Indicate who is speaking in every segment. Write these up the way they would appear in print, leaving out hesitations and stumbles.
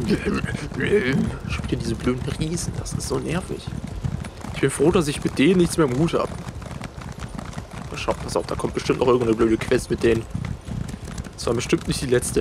Speaker 1: Schon wieder diese blöden Riesen, das ist so nervig. Ich bin froh, dass ich mit denen nichts mehr im Hut habe. Schau, pass auf, da kommt bestimmt noch irgendeine blöde Quest mit denen. Das war bestimmt nicht die letzte.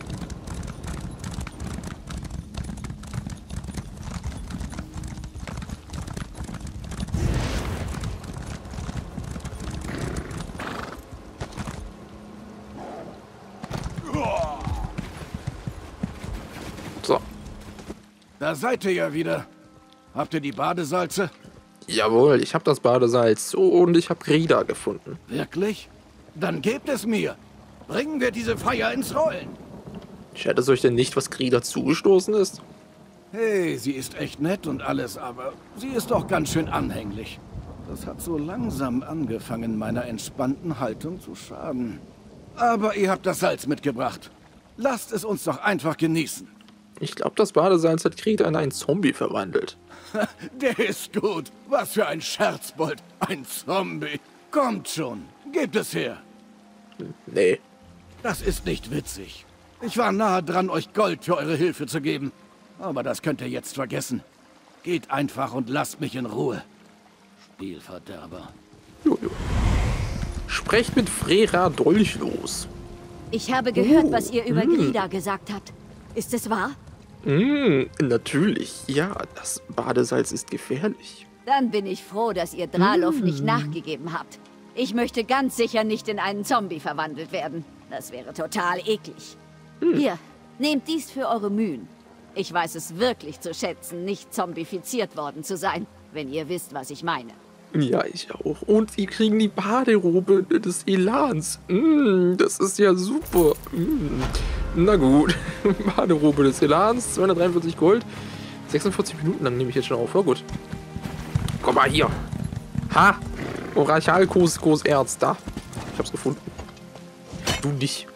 Speaker 1: So.
Speaker 2: Da seid ihr ja wieder. Habt ihr die Badesalze?
Speaker 1: Jawohl, ich habe das Badesalz und ich habe Grida gefunden.
Speaker 2: Wirklich? Dann gebt es mir. Bringen wir diese Feier ins Rollen.
Speaker 1: Schert es euch denn nicht, was Grida zugestoßen ist?
Speaker 2: Hey, sie ist echt nett und alles, aber sie ist doch ganz schön anhänglich. Das hat so langsam angefangen, meiner entspannten Haltung zu schaden. Aber ihr habt das Salz mitgebracht. Lasst es uns doch einfach genießen.
Speaker 1: Ich glaube, das Badesalz hat Grida in einen Zombie verwandelt.
Speaker 2: Der ist gut. Was für ein Scherzbold. Ein Zombie. Kommt schon. Gebt es her.
Speaker 1: Nee.
Speaker 2: Das ist nicht witzig. Ich war nahe dran, euch Gold für eure Hilfe zu geben. Aber das könnt ihr jetzt vergessen. Geht einfach und lasst mich in Ruhe. Spielverderber.
Speaker 1: Jojo. Sprecht mit Frera Dolchlos.
Speaker 3: Ich habe gehört, was ihr über Grida gesagt habt. Ist es wahr?
Speaker 1: Natürlich. Ja, das Badesalz ist gefährlich.
Speaker 3: Dann bin ich froh, dass ihr Dralov nicht nachgegeben habt. Ich möchte ganz sicher nicht in einen Zombie verwandelt werden. Das wäre total eklig. Hier, nehmt dies für eure Mühen. Ich weiß es wirklich zu schätzen, nicht zombifiziert worden zu sein, wenn ihr wisst, was ich meine.
Speaker 1: Ja, ich auch. Und sie kriegen die Baderobe des Elans. Das ist ja super. Na gut. Baderobe des Elans, 243 Gold. 46 Minuten lang nehme ich jetzt schon auf. Ja gut. Komm mal hier. Ha! Orachalkos-Erz. Da. Ich hab's gefunden. Du nicht.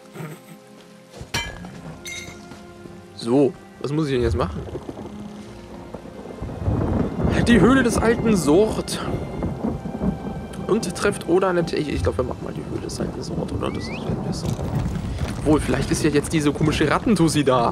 Speaker 1: So. Was muss ich denn jetzt machen? Die Höhle des alten Sort. Und trefft Oda eine... Ich glaube, wir machen mal die Höhle des alten Sort, oder? Das ist vielleicht besser. Obwohl, vielleicht ist ja jetzt diese komische Rattentussi da.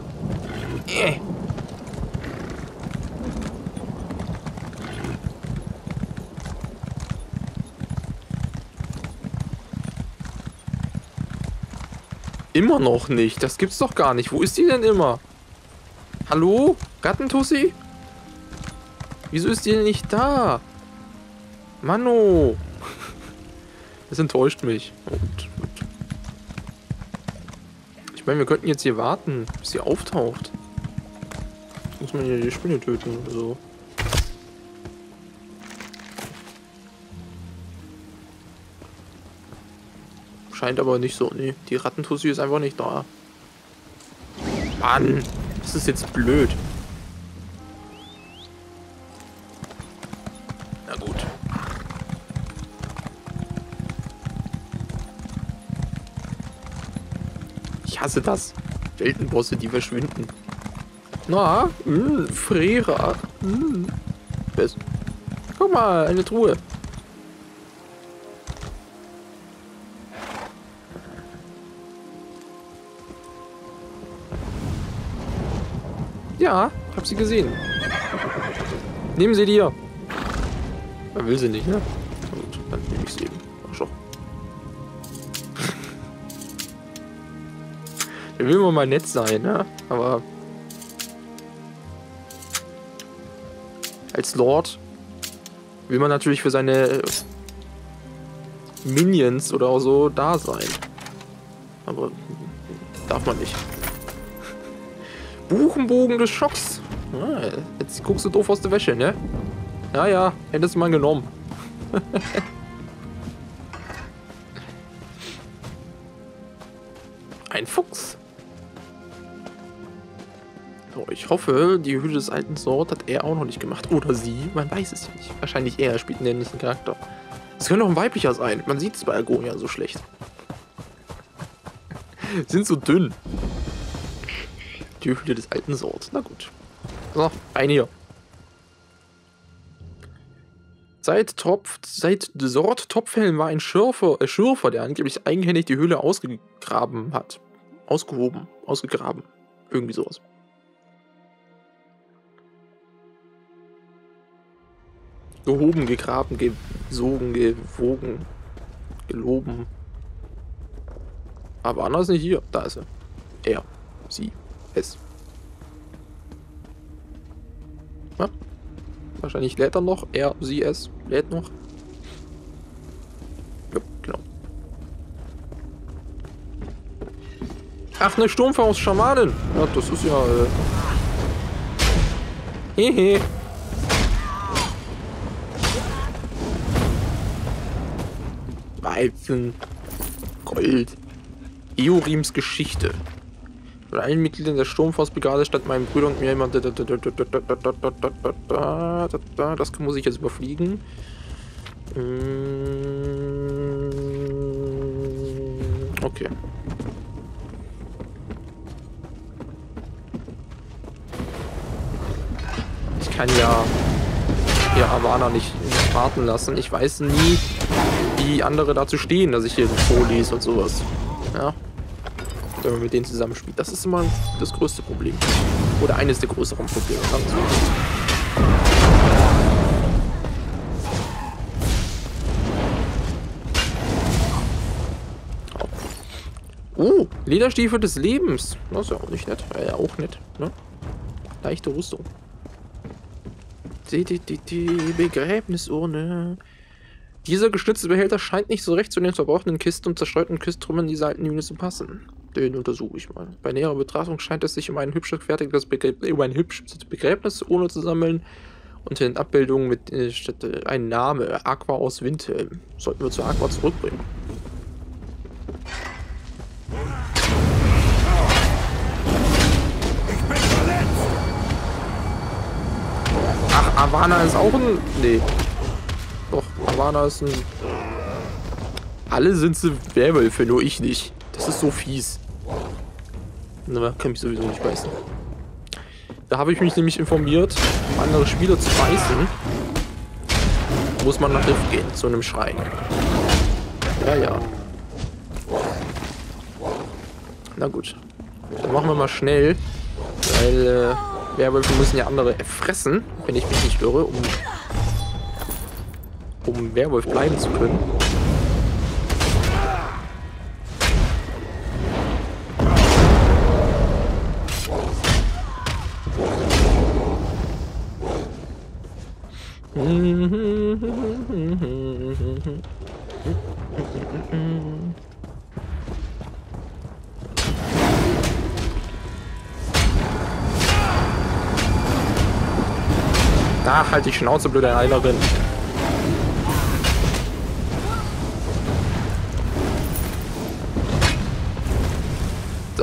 Speaker 1: Immer noch nicht. Das gibt's doch gar nicht. Wo ist die denn immer? Hallo? Rattentussi? Wieso ist die denn nicht da? Mano. Das enttäuscht mich. Und. Ich meine, wir könnten jetzt hier warten, bis sie auftaucht. Muss man hier die Spinne töten oder so. Scheint aber nicht so. Nee, die Rattentussi ist einfach nicht da. Mann, das ist jetzt blöd. Na gut. Ich hasse das. Weltenbosse, die verschwinden. Na, Frera. Best. Guck mal, eine Truhe. Ja, ich hab sie gesehen. Nehmen Sie die hier. Man will sie nicht, ne? Gut, dann nehme ich sie eben. Ach schon. Der will immer mal nett sein, ne? Aber als Lord will man natürlich für seine Minions oder auch so da sein. Aber darf man nicht. Buchenbogen des Schocks. Ah, jetzt guckst du doof aus der Wäsche, ne? Ja, hättest du mal genommen. Ein Fuchs. So, ich hoffe, die Höhle des alten Sort hat er auch noch nicht gemacht. Oder sie, man weiß es nicht. Wahrscheinlich er spielt einen ähnlichen Charakter. Es könnte auch ein weiblicher sein. Man sieht es bei Argonia so schlecht. Sind so dünn. Die Höhle des alten Sort. Na gut. So, rein hier. Seit Sort Topfhelm war ein Schürfer, der angeblich eigenhändig die Höhle ausgegraben hat. Ausgegraben. Irgendwie sowas. gehoben, gegraben, gesogen, gewogen, geloben. Aber Anna ist nicht hier. Da ist er. Er, sie, es. Ja. Wahrscheinlich lädt er noch. Er, sie, es lädt noch. Ja, genau. Ach, eine Sturmfaust-Schamanin. Ja, das ist ja... Hehe. Weizen. Gold. Eorims Geschichte. Von allen Mitgliedern der Sturmfaustbrigade stand meinem Bruder und mir jemand. Das muss ich jetzt überfliegen. Okay. Ich kann ja Avana nicht warten lassen. Ich weiß nie, wie andere dazu stehen, dass ich hier vorlese und sowas. Ja. Wenn man mit denen zusammenspielt. Das ist immer das größte Problem. Oder eines der größeren Probleme. Oh, Lederstiefel des Lebens. Das ist ja auch nicht nett. Ja, auch nett. Ne? Leichte Rüstung. Die Begräbnisurne. Dieser geschnitzte Behälter scheint nicht so recht zu den verbrauchten Kisten und zerstreuten Kistrümmern dieser alten Unit zu passen. Den untersuche ich mal. Bei näherer Betrachtung scheint es sich um ein hübsch gefertigtes Begräbnis ohne zu sammeln. Unter den Abbildungen mit ein Name, Aqua aus Windhelm. Sollten wir zu Aqua zurückbringen.
Speaker 2: Ich bin verletzt!
Speaker 1: Ach, Avana ist auch ein... Nee. Doch, Avana ist ein... Alle sind sie Werwölfe, nur ich nicht. Das ist so fies. Na, kann mich sowieso nicht beißen. Da habe ich mich nämlich informiert, um andere Spieler zu beißen, muss man nach Rift gehen, zu einem Schrein. Ja, ja. Na gut. Dann machen wir mal schnell, weil Werwölfe müssen ja andere fressen, wenn ich mich nicht irre, um Werwolf bleiben zu können. Da halt die Schnauze, blöde Heilerin. So.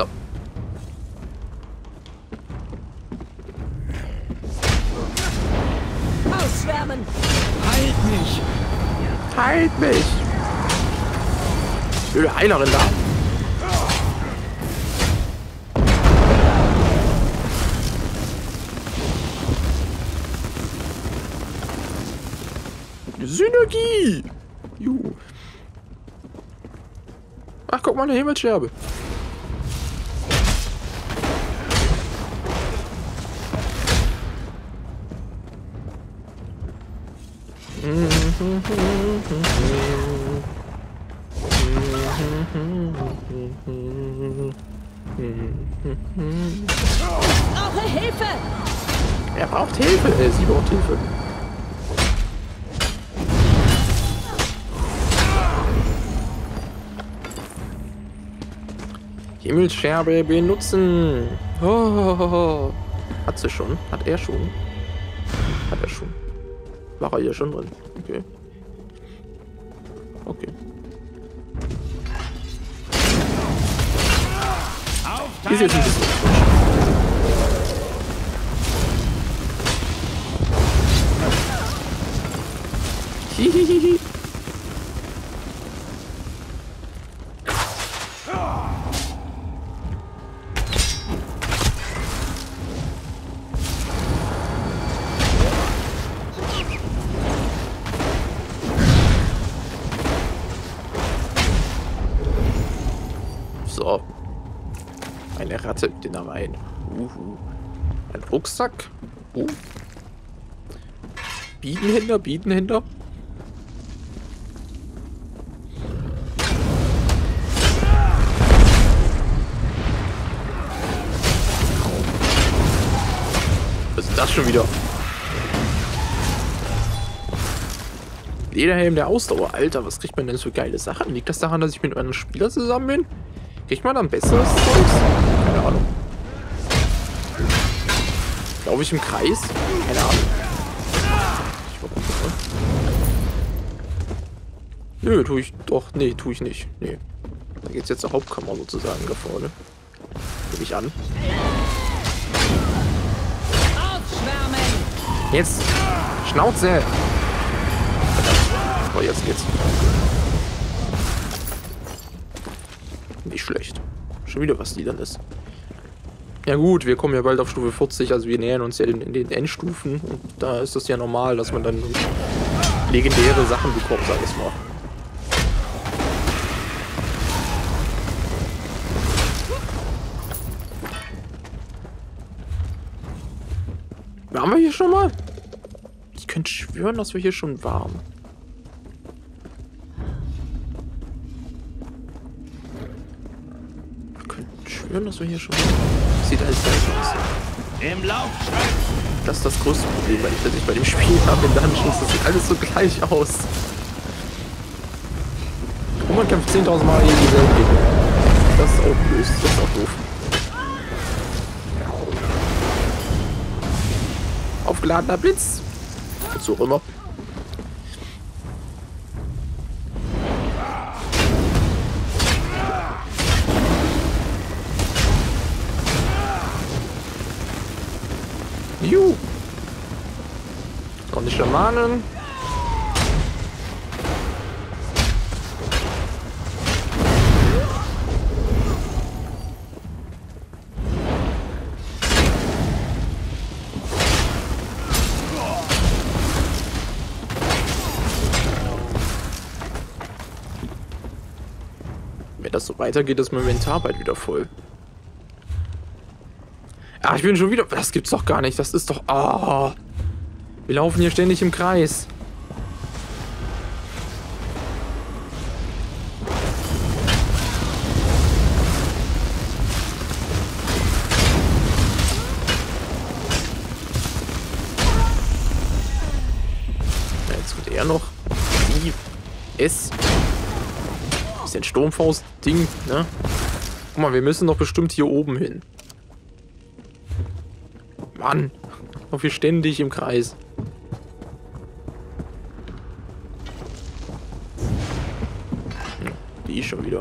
Speaker 3: Ausschwärmen!
Speaker 2: Halt mich!
Speaker 1: Halt mich! Blöde Heilerin da. Synergie! Juhu. Ach, guck mal, eine Himmelsscherbe.
Speaker 3: Brauche Hilfe!
Speaker 1: Er braucht Hilfe. Sie braucht Hilfe. Himmelsscherbe benutzen. Oh. Hat sie schon? Hat er schon? Hat er schon. War er hier schon drin? Okay. Okay. Die ist jetzt ein bisschen frisch. Hihihihi. So. Eine Ratte mit den Rein. Ein Rucksack. Biedenhändler, Biedenhändler. Was ist das schon wieder? Lederhelm der Ausdauer. Alter, was kriegt man denn für geile Sachen? Liegt das daran, dass ich mit einem Spieler zusammen bin? Kriegt man dann besseres Zeugs? Keine Ahnung. Glaube ich im Kreis? Keine Ahnung. Nö, tue ich doch. Nee, tue ich nicht. Nee. Da geht's jetzt zur Hauptkammer sozusagen da vorne. Gebe ich an. Jetzt! Schnauze! Oh, jetzt geht's. Nicht schlecht. Schon wieder was die dann ist. Ja gut, wir kommen ja bald auf Stufe 40, also wir nähern uns ja in den Endstufen. Und da ist es ja normal, dass man dann legendäre Sachen bekommt, sag ich mal. Waren wir hier schon mal? Ich könnte schwören, dass wir hier schon waren. Ich könnte schwören, dass wir hier schon waren. Sieht alles gleich aus.
Speaker 2: Im Laufschritt.
Speaker 1: Das ist das größte Problem, das ich bei dem Spiel habe in Dungeons. Das sieht alles so gleich aus. Und man kämpft 10.000 Mal gegen dieselben Gegner. Das ist auch blöd. Das ist auch doof. Aufgeladener Blitz. So immer. Juhu. Noch die Schamanen. Wenn das so weitergeht, ist mein Inventar bald wieder voll. Ah, ich bin schon wieder... Das gibt's doch gar nicht. Das ist doch... Ah. Wir laufen hier ständig im Kreis. Ja, jetzt wird er noch... S. Bisschen Sturmfaust-Ding, ne? Guck mal, wir müssen doch bestimmt hier oben hin. Mann, noch wir ständig im Kreis. Die schon wieder.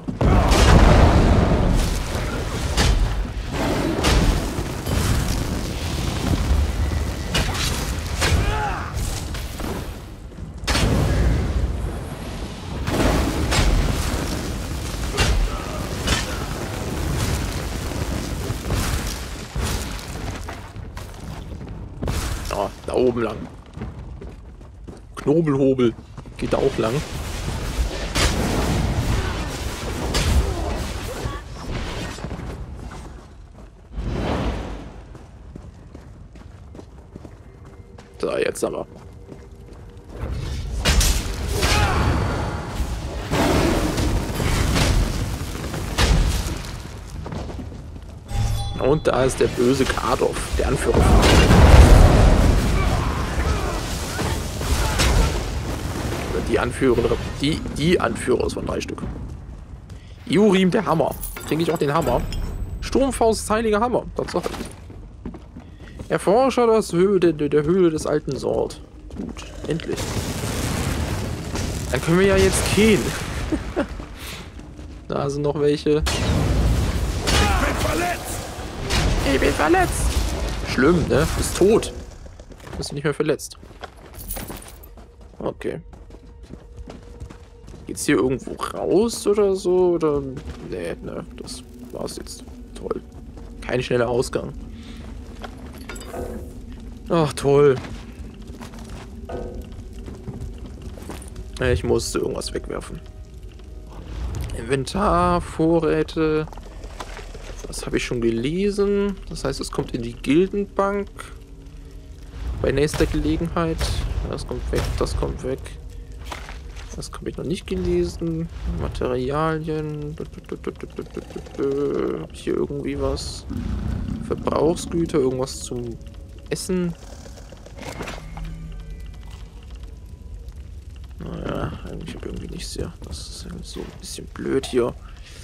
Speaker 1: Oh, da oben lang. Knobelhobel geht da auch lang. So, jetzt aber. Und da ist der böse Kardoff, der Anführer. Die Anführerin, die Anführer ist von 3 Stück. Iorim, der Hammer. Kriege ich auch den Hammer? Sturmfaust, heiliger Hammer. Tatsache. Erforscher der Höhle des alten Sort. Gut, endlich. Dann können wir ja jetzt gehen. Da sind noch welche.
Speaker 2: Ich bin verletzt.
Speaker 1: Ich bin verletzt. Schlimm, ne? Bist tot. Bist du nicht mehr verletzt. Okay. Geht's hier irgendwo raus oder so? Oder. Nee, ne, das war's jetzt. Toll. Kein schneller Ausgang. Ach, toll. Ich musste irgendwas wegwerfen. Inventar, Vorräte. Das habe ich schon gelesen. Das heißt, es kommt in die Gildenbank. Bei nächster Gelegenheit. Das kommt weg, das kommt weg. Das habe ich noch nicht gelesen. Materialien. Hab ich hier irgendwie was? Verbrauchsgüter, irgendwas zum Essen. Naja, eigentlich habe ich irgendwie nichts hier. Das ist so ein bisschen blöd hier.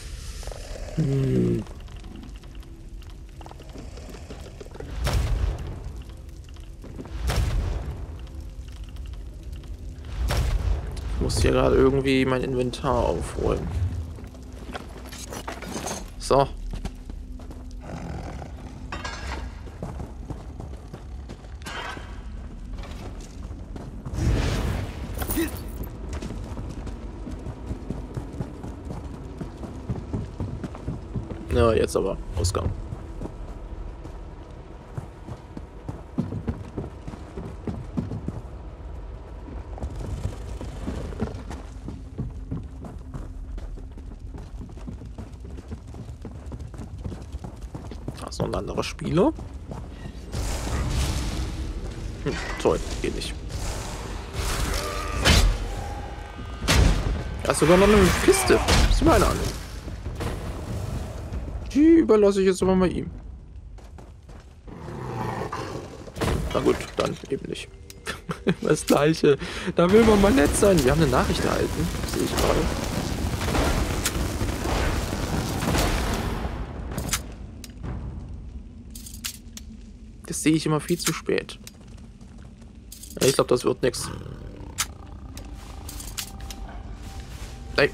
Speaker 1: Ich muss hier gerade irgendwie mein Inventar aufräumen. So. Ja, jetzt aber Ausgang. Da ist noch ein anderer Spieler. Toll, geht nicht. Da ist sogar noch eine Kiste. Das ist meine Ahnung. Die überlasse ich jetzt aber mal ihm. Na gut, dann eben nicht. Das Gleiche. Da will man mal nett sein. Wir haben eine Nachricht erhalten. Sehe ich gerade. Das sehe ich immer viel zu spät. Ja, ich glaube, das wird nichts. Hey.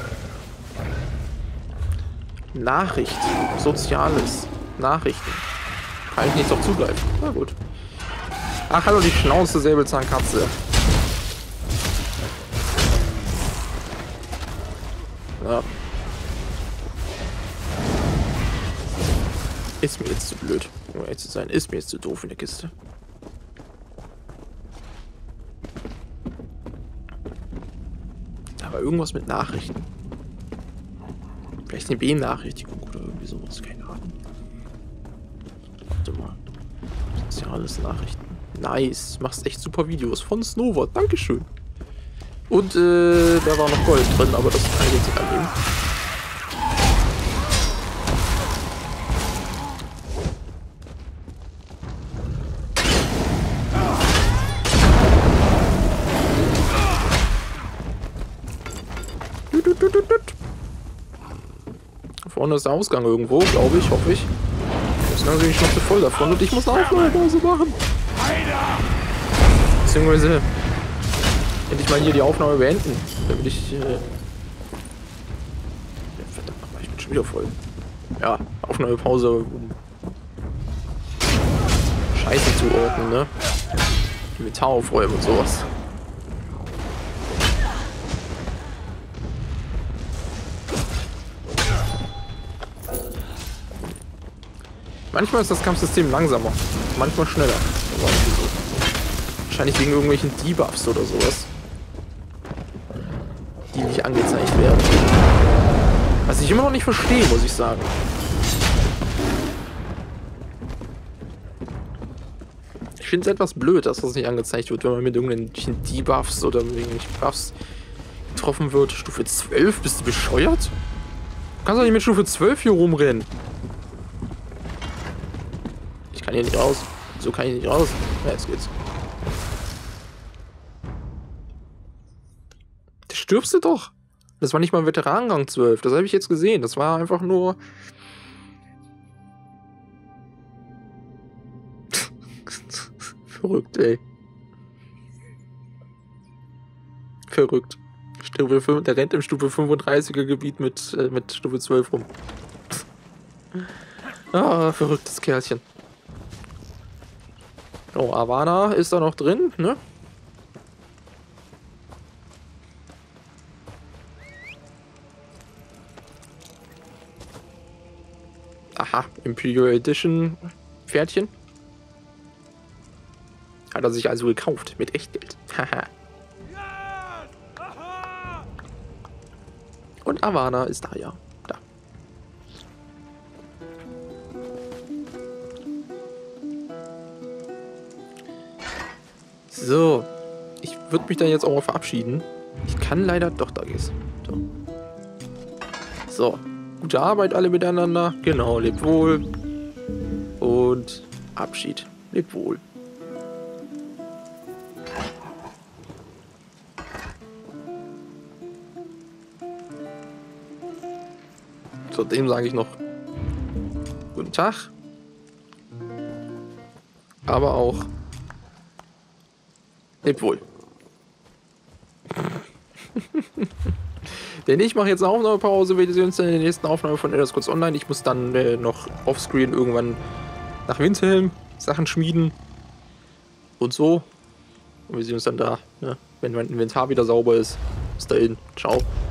Speaker 1: Nachricht. Soziales. Nachrichten. Kann ich nicht drauf zugreifen. Na gut. Ach, hallo, die Schnauze, Säbelzahnkatze. Ja. Ist mir jetzt zu blöd, um ehrlich zu sein. Ist mir jetzt zu doof in der Kiste. Aber irgendwas mit Nachrichten. Vielleicht eine Benachrichtigung oder irgendwie sowas. Keine Ahnung. Warte mal. Soziales Nachrichten. Nice. Machst echt super Videos von Snowboard. Dankeschön. Und da war noch Gold drin, aber das kann ich jetzt nicht annehmen. Vorne ist der Ausgang irgendwo, glaube ich, hoffe ich. Das ist natürlich schon zu voll davon und ich muss eine Aufnahmepause machen. Beziehungsweise endlich mal hier die Aufnahme beenden, damit ich... verdammt nochmal, ich bin schon wieder voll. Ja, Aufnahmepause, um Scheiße zu ordnen, ne? Inventar aufräumen und sowas. Manchmal ist das Kampfsystem langsamer, manchmal schneller. Wahrscheinlich wegen irgendwelchen Debuffs oder sowas, die nicht angezeigt werden. Was ich immer noch nicht verstehe, muss ich sagen. Ich finde es etwas blöd, dass das nicht angezeigt wird, wenn man mit irgendwelchen Debuffs oder mit irgendwelchen Buffs getroffen wird. Stufe 12? Bist du bescheuert? Du kannst doch nicht mit Stufe 12 hier rumrennen. Ich kann hier nicht raus. So kann ich nicht raus. Ja, jetzt geht's. Da stirbst du doch. Das war nicht mal Veteranenrang 12. Das habe ich jetzt gesehen. Das war einfach nur... Verrückt, ey. Verrückt. Stufe 5, der rennt im Stufe 35er Gebiet mit Stufe 12 rum. Ah, verrücktes Kerlchen. Oh, Avana ist da noch drin, ne? Aha, Imperial Edition Pferdchen. Hat er sich also gekauft mit Echtgeld. Haha. Und Avana ist da, ja. Da. So. ich würde mich dann jetzt auch mal verabschieden. Ich kann leider... Doch, da geht's. So. Gute Arbeit alle miteinander. Genau, lebt wohl. Und Abschied. Lebt wohl. Zudem sage ich noch guten Tag. Aber auch lebt wohl. Denn ich mache jetzt eine Aufnahmepause. Wir sehen uns in der nächsten Aufnahme von Elder Scrolls Online. Ich muss dann noch offscreen irgendwann nach Windhelm Sachen schmieden. Und so. Und wir sehen uns dann da, ne, wenn mein Inventar wieder sauber ist. Bis dahin. Ciao.